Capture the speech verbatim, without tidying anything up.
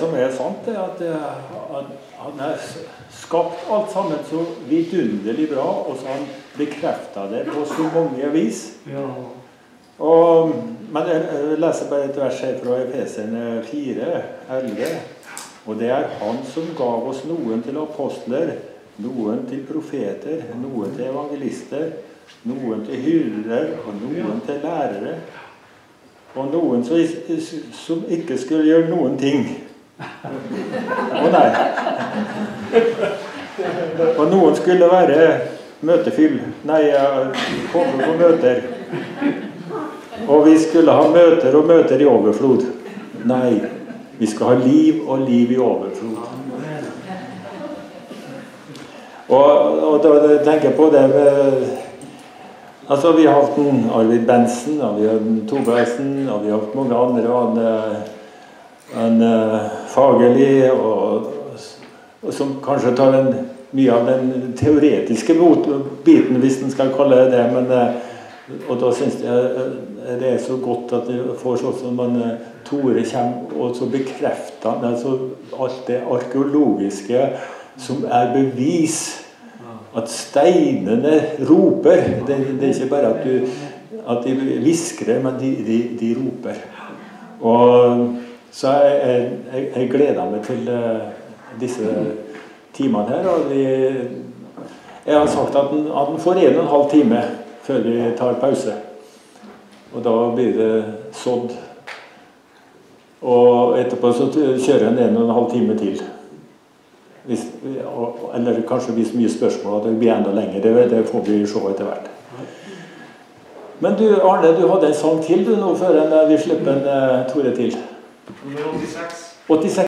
som er sant, er at han, han har skapt alt sammen så vidunderlig bra, og så han bekreftet det på så mange vis. Ja. Og, men jeg leser bare et vers her fra Efeserne fire, elleve. Og det er han som gav oss noen til apostler, noen til profeter, noen til evangelister, noen til hyrder og noen til lærere. Og noen som, som ikke skulle gjøre noen ting. Å nei. Og noen skulle være møtefyll. Nei, komme på møter. Og vi skulle ha møter og møter i overflod. Nei, vi skal ha liv og liv i overflod. Og, og da tenker jeg på det med, altså vi har hatt en Arvid Bensen, og vi har hatt en Tobergsen, og vi har hatt mange andre, og en, en uh, Fagerli, og, og som kanskje tar en, mye av den teoretiske biten, hvis den skal kalle det det, men uh, og da synes jeg det er så godt at det får sånn som man Tore kommer og så bekrefter altså alt det arkeologiske som er bevis at steinene roper. Det, det er ikke bare at, du, at de viskrer, men de, de, de roper. Og så jeg, jeg, jeg gleder meg til disse timene her, og de, jeg har sagt at den, at den får en og en halv time før vi tar pause. Og da blir det sådd. Og etterpå så kjører jeg en og en halv time til. Hvis, eller kanskje hvis mye spørsmål at det blir enda lenger. Det, det får vi se etter hvert. Men du, Arne, du hadde en sang til du nå før vi slipper en uh, Tore til. Nummer åttiseks. åttiseks.